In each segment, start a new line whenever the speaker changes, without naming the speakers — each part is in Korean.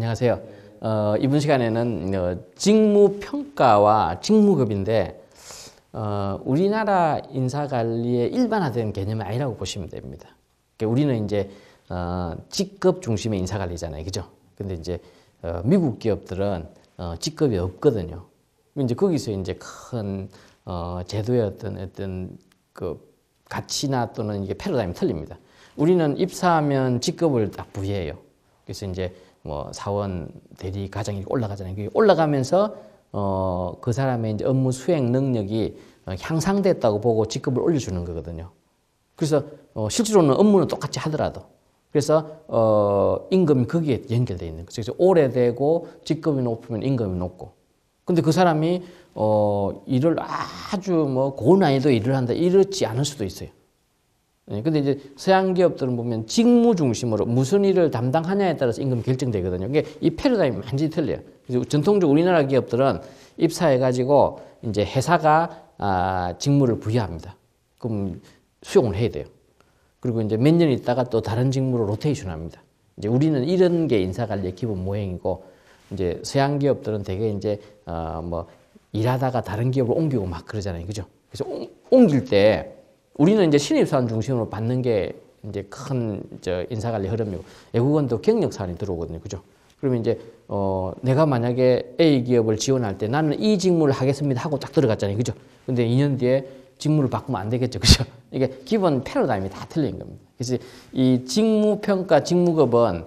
안녕하세요. 이번 시간에는 직무평가와 직무급인데 우리나라 인사관리의 일반화된 개념이 아니라고 보시면 됩니다. 그러니까 우리는 이제 직급 중심의 인사관리잖아요, 그죠? 근데 이제 미국 기업들은 직급이 없거든요. 이제 거기서 이제 큰 제도의 어떤 그 가치나 또는 이게 패러다임이 틀립니다. 우리는 입사하면 직급을 딱 부여해요. 그래서 이제 뭐 사원, 대리, 과장 이렇게 올라가잖아요. 그게 올라가면서 그 사람의 이제 업무 수행 능력이 향상됐다고 보고 직급을 올려주는 거거든요. 그래서 실제로는 업무는 똑같이 하더라도 그래서 임금이 거기에 연결되어 있는 거죠. 그래서 오래되고 직급이 높으면 임금이 높고. 근데 그 사람이 일을 아주 뭐 고난이도 일을 한다 이렇지 않을 수도 있어요. 근데 이제 서양 기업들은 보면 직무 중심으로 무슨 일을 담당하냐에 따라서 임금이 결정되거든요. 이게 이 패러다임이 완전히 틀려요. 그래서 전통적으로 우리나라 기업들은 입사해가지고 이제 회사가 직무를 부여합니다. 그럼 수용을 해야 돼요. 그리고 이제 몇 년 있다가 또 다른 직무로 로테이션 합니다. 이제 우리는 이런 게 인사관리의 기본 모형이고, 이제 서양 기업들은 되게 이제 뭐 일하다가 다른 기업으로 옮기고 막 그러잖아요. 그죠? 그래서 옮길 때 우리는 이제 신입사원 중심으로 받는 게 이제 큰 인사관리 흐름이고, 외국은 또 경력사원이 들어오거든요. 그죠? 그러면 이제 내가 만약에 A 기업을 지원할 때 나는 이 직무를 하겠습니다 하고 딱 들어갔잖아요. 그죠? 근데 2년 뒤에 직무를 바꾸면 안 되겠죠. 그죠? 이게 기본 패러다임이 다 틀린 겁니다. 그래서 이 직무평가, 직무급은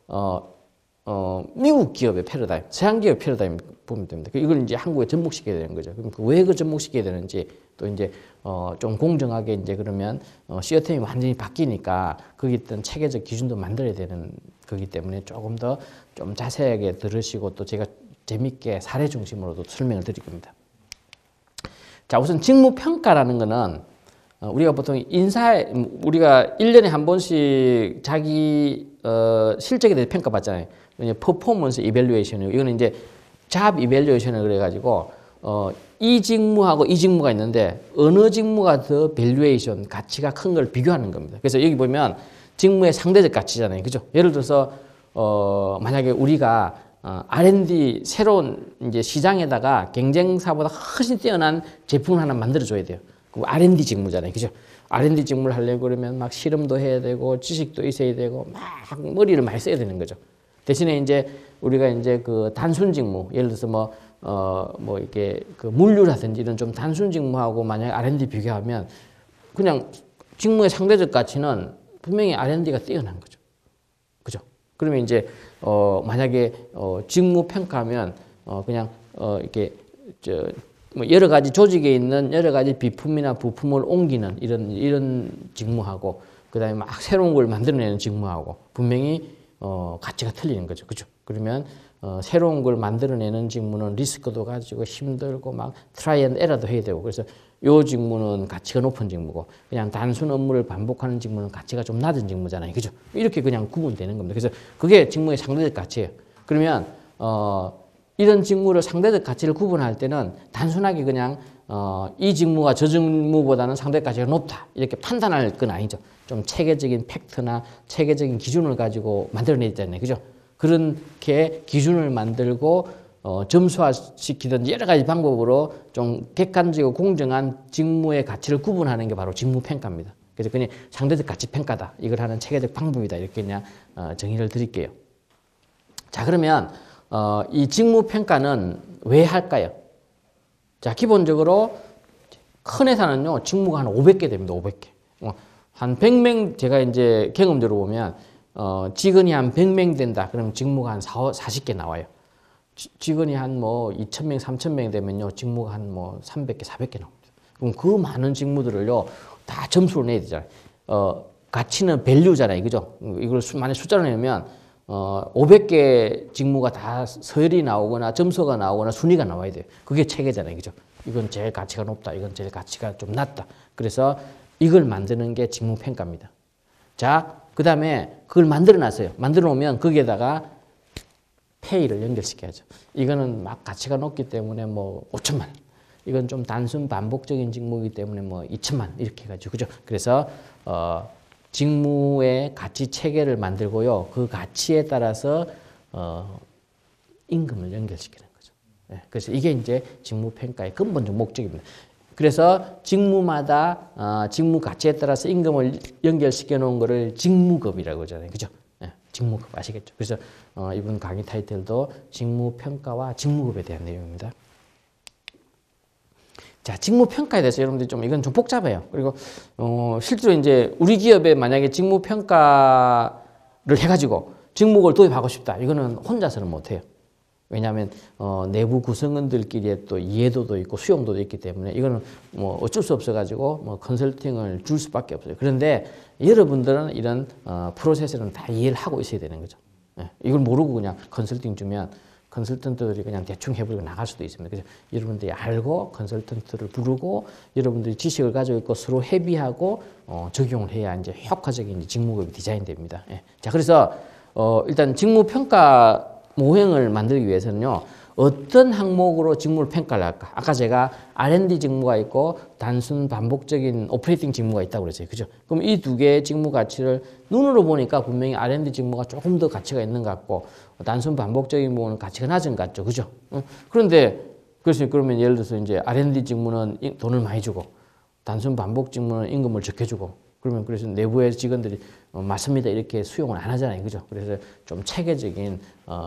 미국 기업의 패러다임, 서양 기업의 패러다임 보면 됩니다. 이걸 이제 한국에 접목시켜야 되는 거죠. 그럼 왜 그 접목시켜야 되는지, 또 이제 좀 공정하게 이제 그러면 시스템이 완전히 바뀌니까 거기 있던 체계적 기준도 만들어야 되는 거기 때문에 조금 더 좀 자세하게 들으시고, 또 제가 재밌게 사례 중심으로도 설명을 드릴 겁니다. 자, 우선 직무평가라는 거는 우리가 보통 우리가 1년에 한 번씩 자기 실적에 대해서 평가받잖아요. 퍼포먼스 이밸류에이션이고, 이거는 이제 잡 이밸류에이션을 그래가지고 이 직무하고 이 직무가 있는데 어느 직무가 더 밸류에이션 가치가 큰 걸 비교하는 겁니다. 그래서 여기 보면 직무의 상대적 가치잖아요, 그죠? 예를 들어서 만약에 우리가 R&D 새로운 이제 시장에다가 경쟁사보다 훨씬 뛰어난 제품을 하나 만들어줘야 돼요. 그 R&D 직무잖아요, 그죠? R&D 직무를 하려고 그러면 막 실험도 해야 되고 지식도 있어야 되고 막 머리를 많이 써야 되는 거죠. 대신에 이제 우리가 이제 그 단순 직무, 예를 들어서 뭐 이렇게 그 물류라든지 이런 좀 단순 직무하고 만약 R&D 비교하면 그냥 직무의 상대적 가치는 분명히 R&D가 뛰어난 거죠. 그죠? 그러면 이제 만약에 직무 평가하면 그냥 이렇게 뭐 여러 가지 조직에 있는 여러 가지 비품이나 부품을 옮기는 이런 직무하고, 그다음에 막 새로운 걸 만들어내는 직무하고 분명히 가치가 틀리는 거죠. 그죠? 그러면 새로운 걸 만들어내는 직무는 리스크도 가지고 힘들고 막 트라이 앤 에러도 해야 되고, 그래서 요 직무는 가치가 높은 직무고, 그냥 단순 업무를 반복하는 직무는 가치가 좀 낮은 직무잖아요. 그죠? 이렇게 그냥 구분되는 겁니다. 그래서 그게 직무의 상대적 가치예요. 그러면 이런 직무를 상대적 가치를 구분할 때는 단순하게 그냥 이 직무가 저 직무보다는 상대적 가치가 높다 이렇게 판단할 건 아니죠. 좀 체계적인 팩트나 체계적인 기준을 가지고 만들어내잖아요. 그죠? 그렇게 기준을 만들고 점수화시키던 여러 가지 방법으로 좀 객관적이고 공정한 직무의 가치를 구분하는 게 바로 직무평가입니다. 그래서 그냥 상대적 가치 평가다, 이걸 하는 체계적 방법이다, 이렇게 그냥 정의를 드릴게요. 자, 그러면 이 직무평가는 왜 할까요? 자, 기본적으로 큰 회사는요 직무가 한 500개 됩니다. 500개. 한 100명, 제가 이제 경험적으로 보면 직원이 한 100명 된다 그러면 직무가 한 40개 나와요. 직원이 한 뭐 2,000명, 3,000명 되면요 직무가 한 뭐 300개, 400개 나옵니다. 그럼 그 많은 직무들을요 다 점수를 내야 되잖아요. 가치는 밸류잖아요, 그죠? 이걸 만약 숫자로 내면 500개 직무가 다 서열이 나오거나 점수가 나오거나 순위가 나와야 돼요. 그게 체계잖아요, 그죠? 이건 제일 가치가 높다, 이건 제일 가치가 좀 낮다. 그래서 이걸 만드는 게 직무평가입니다. 자, 그 다음에 그걸 만들어 놨어요. 만들어 놓으면 거기에다가 페이를 연결시켜야죠. 이거는 막 가치가 높기 때문에 뭐 5천만 원. 이건 좀 단순 반복적인 직무이기 때문에 뭐 2천만 원 이렇게 해가지고, 그죠? 그래서 직무의 가치 체계를 만들고요. 그 가치에 따라서 임금을 연결시키는 거죠. 예, 그래서 이게 이제 직무평가의 근본적 목적입니다. 그래서 직무마다 직무 가치에 따라서 임금을 연결시켜 놓은 거를 직무급이라고 하잖아요. 그죠? 예, 직무급 아시겠죠? 그래서 이번 강의 타이틀도 직무평가와 직무급에 대한 내용입니다. 자, 직무평가에 대해서 여러분들이 이건 좀 복잡해요. 그리고 실제로 이제 우리 기업에 만약에 직무평가를 해가지고 직무급을 도입하고 싶다. 이거는 혼자서는 못해요. 왜냐하면 내부 구성원들끼리의 또 이해도도 있고 수용도도 있기 때문에 이거는 뭐 어쩔 수 없어가지고 뭐 컨설팅을 줄 수밖에 없어요. 그런데 여러분들은 이런 프로세스는 다 이해를 하고 있어야 되는 거죠. 예, 이걸 모르고 그냥 컨설팅 주면 컨설턴트들이 그냥 대충 해버리고 나갈 수도 있습니다. 그래서 여러분들이 알고 컨설턴트를 부르고 여러분들이 지식을 가지고 있고 서로 협의하고 적용을 해야 이제 효과적인 직무급이 디자인됩니다. 예. 자, 그래서 일단 직무평가 모형을 만들기 위해서는요, 어떤 항목으로 직무를 평가를 할까? 아까 제가 R&D 직무가 있고 단순 반복적인 오퍼레이팅 직무가 있다고 그랬어요. 그죠? 그럼 이 두 개의 직무 가치를 눈으로 보니까 분명히 R&D 직무가 조금 더 가치가 있는 것 같고 단순 반복적인 부분은 가치가 낮은 것 같죠. 그죠? 그런데 그러면 예를 들어서 이제 R&D 직무는 돈을 많이 주고 단순 반복 직무는 임금을 적게 주고 그래서 내부의 직원들이 맞습니다 이렇게 수용을 안 하잖아요. 그죠? 그래서 좀 체계적인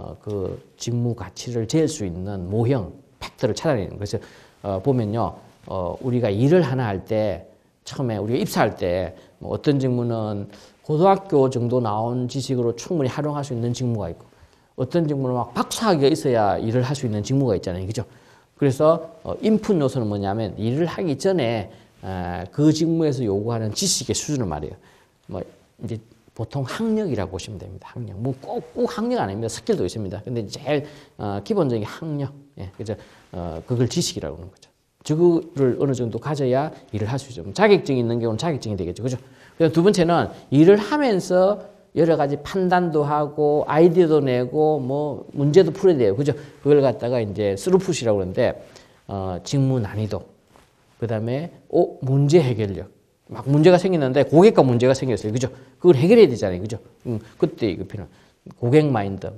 그 직무 가치를 잴 수 있는 모형, 팩터를 찾아내는 거예요. 그래서 보면요. 우리가 일을 하나 할 때 처음에 우리가 입사할 때 뭐 어떤 직무는 고등학교 정도 나온 지식으로 충분히 활용할 수 있는 직무가 있고 어떤 직무는 막 박사학위가 있어야 일을 할 수 있는 직무가 있잖아요. 그죠? 그래서 인풋 요소는 뭐냐면 일을 하기 전에 그 직무에서 요구하는 지식의 수준을 말해요. 뭐 이제 보통 학력이라고 보시면 됩니다. 학력. 뭐 꼭 학력 아닙니다. 스킬도 있습니다. 근데 제일 기본적인 학력. 예, 그래서 그걸 지식이라고 하는 거죠. 저거를 어느 정도 가져야 일을 할 수 있죠. 자격증이 있는 경우는 자격증이 되겠죠. 그죠? 그래서 두 번째는 일을 하면서 여러 가지 판단도 하고 아이디어도 내고 뭐 문제도 풀어야 돼요. 그죠? 그걸 갖다가 이제 스루풋이라고 그러는데 직무 난이도 그다음에 문제 해결력. 막 문제가 생겼는데 고객과 문제가 생겼어요. 그죠? 그걸 해결해야 되잖아요. 그죠? 그때 이거 필요한 고객 마인드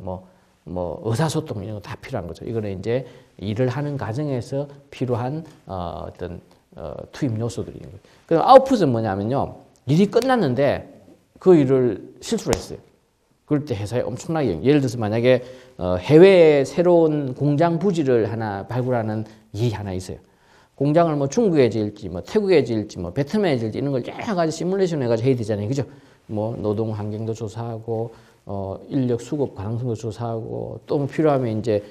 뭐 의사소통 이런 거 다 필요한 거죠. 이거는 이제 일을 하는 과정에서 필요한 어떤 투입 요소들인 거예요. 그럼 아웃풋은 뭐냐면요. 일이 끝났는데 그 일을 실수를 했어요. 그럴 때 회사에 엄청나게 예를 들어서 만약에 해외에 새로운 공장 부지를 하나 발굴하는 일이 하나 있어요. 공장을 뭐 중국에 지을지, 뭐 태국에 지을지, 뭐 베트남에 지을지 이런 걸 여러 가지 시뮬레이션 해가지고 해야 되잖아요, 그죠? 뭐 노동 환경도 조사하고, 인력 수급 가능성도 조사하고, 또 필요하면 이제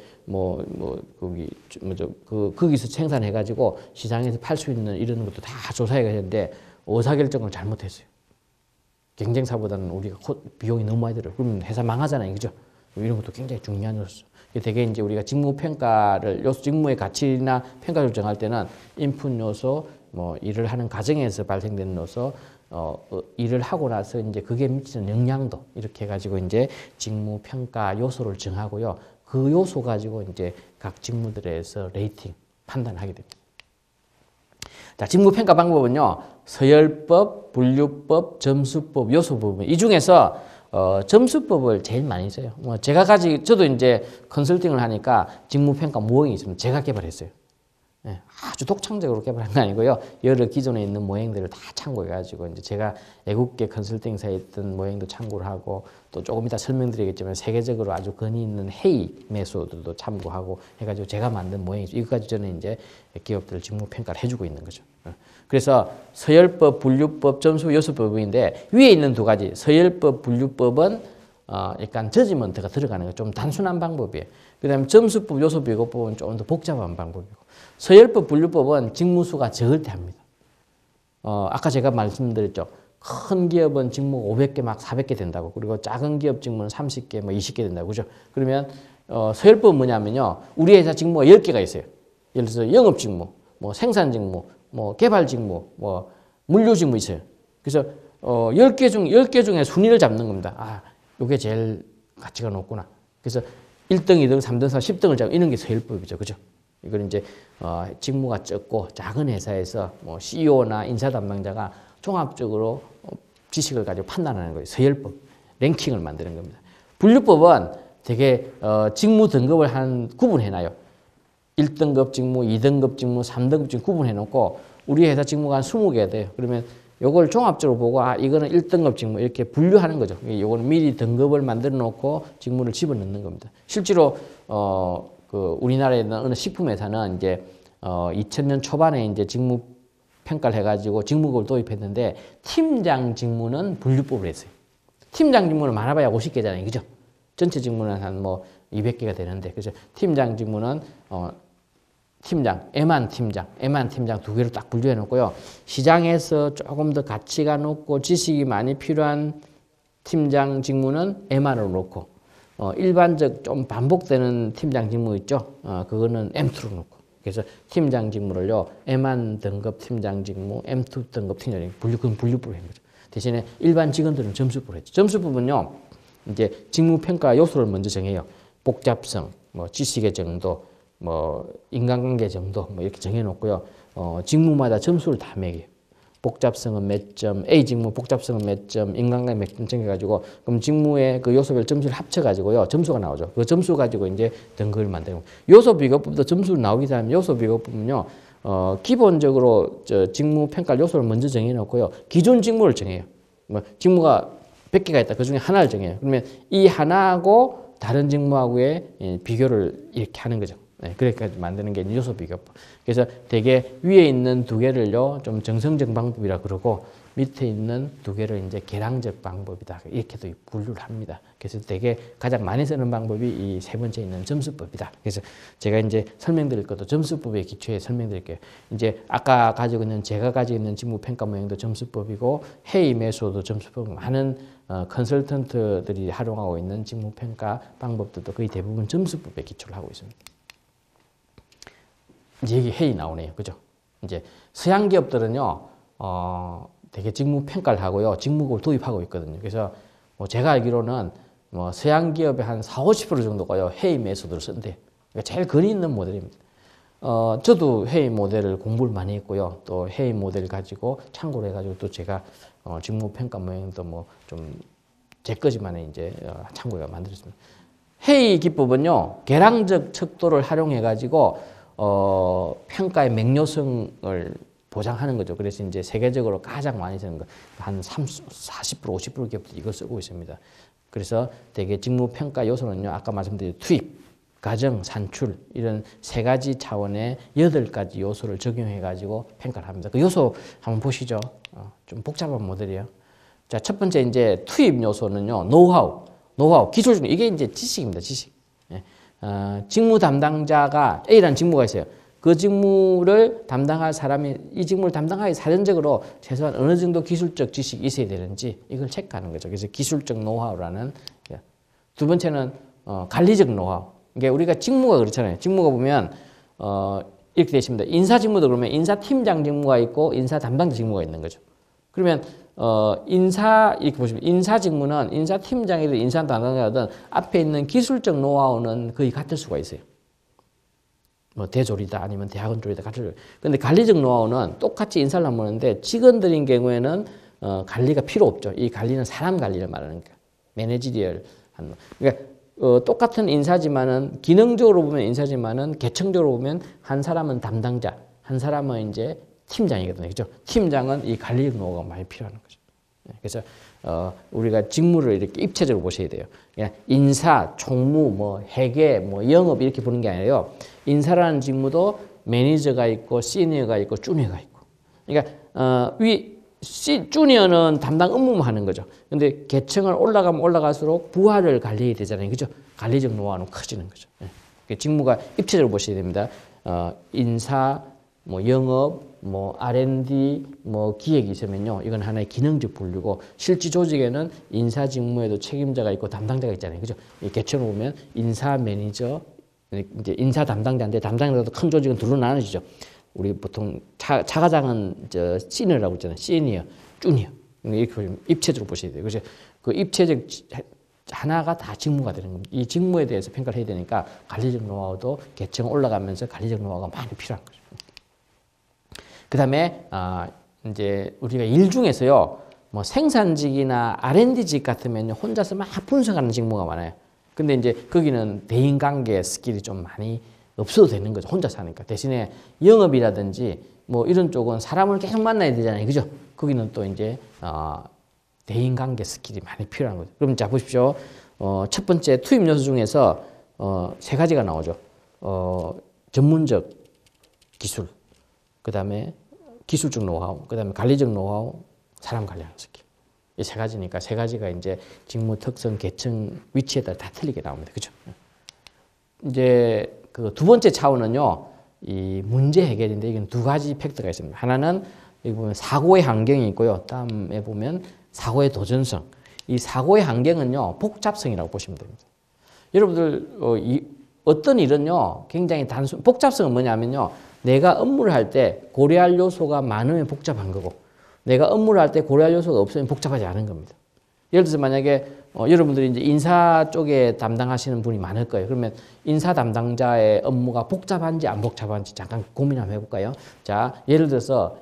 거기서 생산해가지고 시장에서 팔 수 있는 이런 것도 다 조사해야 되는데 의사결정을 잘못했어요. 경쟁사보다는 우리가 비용이 너무 많이 들어요. 그러면 회사 망하잖아요, 그죠? 이런 것도 굉장히 중요한 요소. 되게 이제 우리가 직무 평가를 직무의 가치나 평가를 정할 때는 인풋 요소, 뭐 일을 하는 과정에서 발생되는 요소, 일을 하고 나서 이제 그게 미치는 영향도 이렇게 해가지고 이제 직무 평가 요소를 정하고요. 그 요소 가지고 이제 각 직무들에서 레이팅 판단하게 됩니다. 자, 직무 평가 방법은요. 서열법, 분류법, 점수법, 요소법 이 중에서 점수법을 제일 많이 써요. 저도 이제 컨설팅을 하니까 직무평가 모형이 있습니다. 제가 개발했어요. 예, 아주 독창적으로 개발한 거 아니고요. 여러 기존에 있는 모형들을 다 참고해가지고 이제 제가 외국계 컨설팅사에 있던 모형도 참고를 하고 또 조금 이따 설명드리겠지만 세계적으로 아주 권위 있는 회의 메소드도 참고하고 해가지고 제가 만든 모형이죠. 이것까지 저는 이제 기업들 직무평가를 해주고 있는 거죠. 그래서 서열법, 분류법, 점수, 요소법인데 위에 있는 두 가지 서열법, 분류법은 약간 저지먼트가 들어가는 거 좀 단순한 방법이에요. 그 다음에 점수법, 요소법, 이것법은 조금 더 복잡한 방법이고 서열법, 분류법은 직무수가 적을 때 합니다. 아까 제가 말씀드렸죠. 큰 기업은 직무가 500개 막 400개 된다고 그리고 작은 기업 직무는 30개 뭐 20개 된다고 그죠? 그러면 서열법은 뭐냐면요. 우리 회사 직무가 10개가 있어요. 예를 들어서 영업 직무, 뭐 생산 직무, 뭐 개발 직무, 뭐 물류 직무 있어요. 그래서 10개 중에 순위를 잡는 겁니다. 아, 요게 제일 가치가 높구나. 그래서 1등, 2등, 3등, 4등, 10등을 잡고 이런 게 서열법이죠. 그죠? 이걸 이제 직무가 적고 작은 회사에서 뭐 CEO나 인사 담당자가 종합적으로 지식을 가지고 판단하는 거예요. 서열법, 랭킹을 만드는 겁니다. 분류법은 되게 직무 등급을 구분해놔요. 1등급 직무, 2등급 직무, 3등급 직무 구분해놓고 우리 회사 직무가 한 20개가 돼요. 그러면 요걸 종합적으로 보고 이거는 1등급 직무 이렇게 분류하는 거죠. 요거는 미리 등급을 만들어 놓고 직무를 집어넣는 겁니다. 실제로 그 우리나라에 있는 어느 식품회사는 이제 2000년 초반에 이제 직무 평가를 해가지고 직무급을 도입했는데 팀장 직무는 분류법을 했어요. 팀장 직무는 많아봐야 50개잖아요, 그죠? 전체 직무는 한 뭐 200개가 되는데, 그죠? 팀장 직무는 팀장, 애만 팀장 두 개로 딱 분류해 놓고요. 시장에서 조금 더 가치가 높고 지식이 많이 필요한 팀장 직무는 M으로 놓고, 일반적 좀 반복되는 팀장 직무 있죠? 그거는 M2로 놓고. 그래서 팀장 직무를요, M1 등급 팀장 직무, M2 등급 팀장 직무, 그건 분류법을 한 거죠. 대신에 일반 직원들은 점수법을 했죠. 점수법은요, 이제 직무평가 요소를 먼저 정해요. 복잡성, 뭐 지식의 정도, 뭐 인간관계 정도 뭐 이렇게 정해놓고요. 직무마다 점수를 다 매겨요. 복잡성은 몇 점, A 직무 복잡성은 몇 점, 인간관계 몇 점 정해가지고 그럼 직무의 그 요소별 점수를 합쳐가지고요 점수가 나오죠. 그 점수 가지고 이제 등급을 만들고 요소 비교법도 점수로 나오기 때문에 요소 비교법은요. 기본적으로 직무 평가 요소를 먼저 정해놓고요. 기존 직무를 정해요. 뭐 직무가 100개가 있다. 그 중에 하나를 정해요. 그러면 이 하나하고 다른 직무하고의 비교를 이렇게 하는 거죠. 네, 그렇게 만드는 게 요소 비교법. 그래서 되게 위에 있는 두 개를요, 좀 정성적 방법이라 그러고 밑에 있는 두 개를 이제 계량적 방법이다. 이렇게도 분류를 합니다. 그래서 되게 가장 많이 쓰는 방법이 이 세 번째 있는 점수법이다. 그래서 제가 이제 설명드릴 것도 점수법의 기초에 설명드릴게요. 이제 아까 제가 가지고 있는 직무 평가 모형도 점수법이고 회의 매수도 점수법, 많은 컨설턴트들이 활용하고 있는 직무 평가 방법들도 거의 대부분 점수법에 기초를 하고 있습니다. 이제 여기 회의 나오네요. 그죠? 이제 서양 기업들은요, 되게 직무 평가를 하고요. 직무급을 도입하고 있거든요. 그래서 뭐 제가 알기로는 뭐 서양 기업의 한 40~50% 정도가요, 회의 메소드를 쓴대요. 그러니까 제일 근위 있는 모델입니다. 저도 회의 모델을 공부를 많이 했고요. 또 회의 모델 가지고 참고를 해가지고 또 제가 직무 평가 모형도 뭐 좀 제 거지만에 이제 참고해 만들었습니다. 회의 기법은요, 계량적 척도를 활용해가지고 평가의 맹료성을 보장하는 거죠. 그래서 이제 세계적으로 가장 많이 쓰는 거, 한 40%, 50% 기업들이 이걸 쓰고 있습니다. 그래서 되게 직무 평가 요소는요, 아까 말씀드린 투입, 과정, 산출, 이런 세 가지 차원의 8가지 요소를 적용해가지고 평가를 합니다. 그 요소 한번 보시죠. 좀 복잡한 모델이에요. 자, 첫 번째 이제 투입 요소는요, 노하우, 기술적, 이게 이제 지식입니다, 지식. 직무 담당자가 A라는 직무가 있어요. 그 직무를 담당할 사람이 이 직무를 담당하기 사전적으로 최소한 어느 정도 기술적 지식이 있어야 되는지 이걸 체크하는 거죠. 그래서 기술적 노하우라는. 두 번째는 관리적 노하우. 이게 우리가 직무가 그렇잖아요. 직무가 보면 이렇게 되어 있습니다. 인사 직무도 그러면 인사팀장 직무가 있고 인사 담당자 직무가 있는 거죠. 그러면 이렇게 보시면 인사 직무는 인사팀장이든 인사 담당자든 앞에 있는 기술적 노하우는 거의 같을 수가 있어요. 뭐 대졸이다 아니면 대학원 졸이다 같을. 근데 관리적 노하우는 똑같이 인사를 하는데 직원들인 경우에는 관리가 필요 없죠. 이 관리는 사람 관리를 말하는 거예요. 매니지리얼 하는. 그러니까 똑같은 인사지만은 기능적으로 보면 인사지만은 계층적으로 보면 한 사람은 담당자, 한 사람은 이제 팀장이거든요. 그죠? 팀장은 이 관리적 노하우가 많이 필요한 거죠. 그래서 우리가 직무를 이렇게 입체적으로 보셔야 돼요. 그냥 인사, 총무, 뭐 회계, 뭐 영업 이렇게 보는 게 아니라요. 인사라는 직무도 매니저가 있고 시니어가 있고 주니어가 있고. 그러니까 주니어는 담당 업무만 하는 거죠. 근데 계층을 올라가면 올라갈수록 부하를 관리해야 되잖아요. 그죠? 관리적 노하우는 커지는 거죠. 직무가 입체적으로 보셔야 됩니다. 인사, 뭐 영업, 뭐 R&D, 뭐 기획이 있으면요, 이건 하나의 기능적 분류고 실제 조직에는 인사 직무에도 책임자가 있고 담당자가 있잖아요, 그죠? 이 계층을 보면 인사 매니저, 이제 인사 담당자인데 담당자도 큰 조직은 둘로 나눠지죠. 우리 보통 차과장은 시니어라고 있잖아요, 시니어, 주니어 이렇게 입체적으로 보셔야 돼요. 그래서 그 입체적 하나가 다 직무가 되는 겁니다. 이 직무에 대해서 평가를 해야 되니까 관리적 노하우도 계층 올라가면서 관리적 노하우가 많이 필요한 거죠. 그 다음에 이제 우리가 일 중에서요, 뭐 생산직이나 R&D직 같으면 혼자서 막 분석하는 직무가 많아요. 근데 이제 거기는 대인관계 스킬이 좀 많이 없어도 되는 거죠. 혼자 사니까. 대신에 영업이라든지 뭐 이런 쪽은 사람을 계속 만나야 되잖아요. 그죠? 거기는 또 이제 대인관계 스킬이 많이 필요한 거죠. 그럼 자 보십시오. 첫 번째 투입 요소 중에서 세 가지가 나오죠. 전문적 기술, 그 다음에 기술적 노하우, 그 다음에 관리적 노하우, 사람 관리하는 스킬. 이 세 가지니까 세 가지가 이제 직무 특성, 계층, 위치에 따라 다 틀리게 나옵니다. 그죠? 이제 그 두 번째 차원은요, 이 문제 해결인데 이건 두 가지 팩터가 있습니다. 하나는 여기 보면 사고의 환경이 있고요. 다음에 보면 사고의 도전성. 이 사고의 환경은요, 복잡성이라고 보시면 됩니다. 여러분들 어떤 일은요, 굉장히 복잡성은 뭐냐면요, 내가 업무를 할 때 고려할 요소가 많으면 복잡한 거고, 내가 업무를 할 때 고려할 요소가 없으면 복잡하지 않은 겁니다. 예를 들어서 만약에 여러분들이 이제 인사 쪽에 담당하시는 분이 많을 거예요. 그러면 인사 담당자의 업무가 복잡한지 안 복잡한지 잠깐 고민 한번 해볼까요? 자, 예를 들어서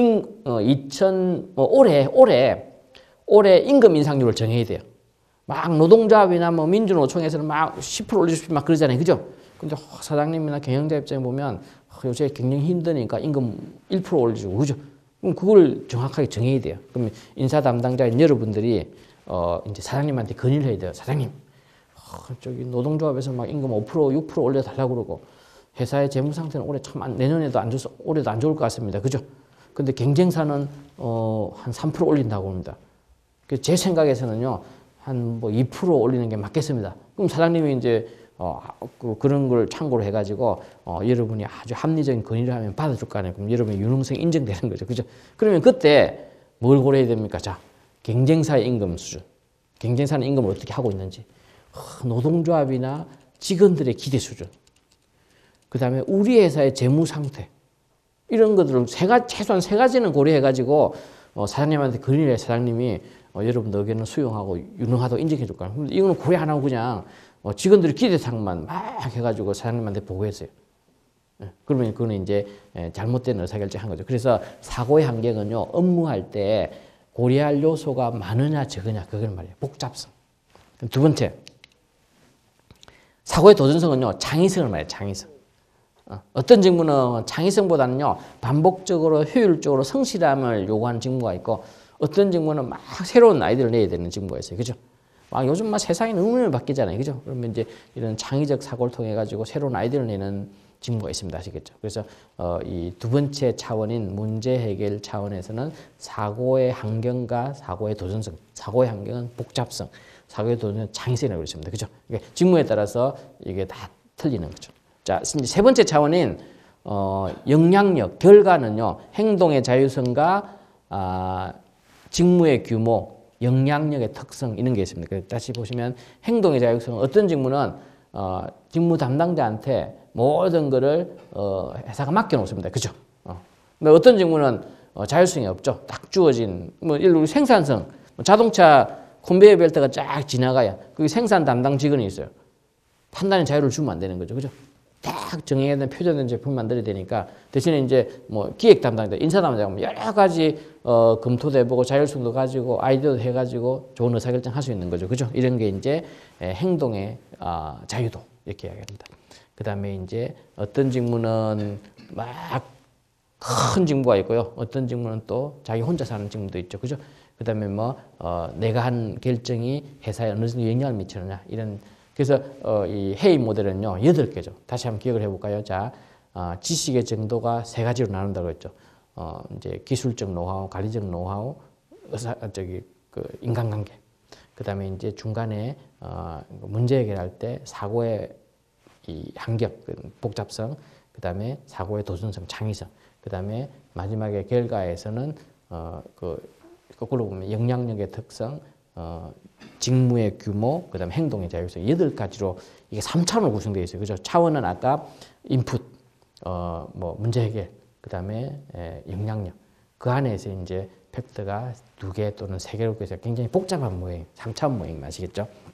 올해 임금 인상률을 정해야 돼요. 막 노동조합이나 뭐 민주노총에서는 막 10% 올려주십시오 막 그러잖아요. 그죠? 근데 사장님이나 경영자 입장에 보면 요새 경영이 힘드니까 임금 1% 올려주고, 그죠? 그럼 그걸 정확하게 정해야 돼요. 그러면 인사 담당자인 여러분들이 이제 사장님한테 건의를 해야 돼요. 사장님, 저기 노동조합에서 막 임금 5%, 6% 올려달라고 그러고 회사의 재무 상태는 올해 참 내년에도 안 좋서 올해도 안 좋을 것 같습니다. 그죠? 근데 경쟁사는 한 3% 올린다고 합니다. 제 생각에서는요, 한 뭐 2% 올리는 게 맞겠습니다. 그럼 사장님이 이제 그런 걸 참고로 해가지고 여러분이 아주 합리적인 건의를 하면 받아줄 거 아니에요. 그럼 여러분의 유능성이 인정되는 거죠. 그죠? 그러면 그때 뭘 고려해야 됩니까? 자, 경쟁사의 임금 수준. 경쟁사는 임금을 어떻게 하고 있는지. 노동조합이나 직원들의 기대 수준. 그 다음에 우리 회사의 재무 상태. 이런 것들을 최소한 세 가지는 고려해가지고 사장님한테 건의를 해. 사장님이 여러분들 의견을 수용하고 유능하다고 인정해 줄 거예요. 근데 이거는 고려 안 하고 그냥 직원들의 기대상만 막 해가지고 사장님한테 보고했어요. 그러면 그거는 이제 잘못된 의사결정 한 거죠. 그래서 사고의 환경은요, 업무할 때 고려할 요소가 많으냐 적으냐 그걸 말이에요. 복잡성. 두 번째, 사고의 도전성은요, 창의성을 말해요. 창의성. 어떤 직무는 창의성보다는요, 반복적으로 효율적으로 성실함을 요구하는 직무가 있고, 어떤 직무는 막 새로운 아이디어를 내야 되는 직무가 있어요. 그죠? 막 요즘 막 세상이 너무 바뀌잖아요. 그죠? 그러면 이제 이런 창의적 사고를 통해 가지고 새로운 아이디어를 내는 직무가 있습니다. 아시겠죠? 그래서 이 두 번째 차원인 문제 해결 차원에서는 사고의 환경과 사고의 도전성, 사고의 환경은 복잡성, 사고의 도전은 창의성이라고 그랬습니다. 그죠? 그러니까 직무에 따라서 이게 다 틀리는 거죠. 자, 세 번째 차원인 영향력, 결과는요, 행동의 자유성과 직무의 규모, 영향력의 특성 이런 게 있습니다. 다시 보시면 행동의 자율성, 어떤 직무는 직무 담당자한테 모든 거를 회사가 맡겨놓습니다. 그죠? 근데 어떤 직무는 자율성이 없죠. 딱 주어진 뭐 예를 들어 생산성, 자동차 컨베이어 벨트가 쫙 지나가야 그 생산 담당 직원이 있어요. 판단의 자유를 주면 안 되는 거죠. 그죠? 딱 정해야 되는 표준된 제품 만들어야 되니까 대신에 이제 뭐 기획 담당자, 인사 담당자 여러 가지 검토도 해보고 자율성도 가지고 아이디어도 해가지고 좋은 의사결정 할 수 있는 거죠. 그죠? 이런 게 이제 행동의 자유도 이렇게 이야기합니다. 그 다음에 이제 어떤 직무는 막 큰 직무가 있고요. 어떤 직무는 또 자기 혼자 사는 직무도 있죠. 그죠? 그 다음에 뭐 내가 한 결정이 회사에 어느 정도 영향을 미치느냐 이런. 그래서 이 회의 모델은요 8개죠. 다시 한번 기억을 해볼까요? 자, 지식의 정도가 세 가지로 나눈다고 했죠. 이제 기술적 노하우, 관리적 노하우, 인간관계. 그다음에 이제 중간에 문제 해결할 때 사고의 이 환경, 복잡성, 그다음에 사고의 도전성, 창의성. 그다음에 마지막에 결과에서는 거꾸로 보면 영향력의 특성, 직무의 규모, 그다음에 행동의 자율성 8가지로 이게 3차원으로 구성되어 있어요. 그죠? 차원은 아까 인풋, 뭐 문제 해결, 그다음에 영향력. 그 안에서 이제 팩터가 2개 또는 3개로 해서 굉장히 복잡한 모형, 3차원 모형 아시겠죠?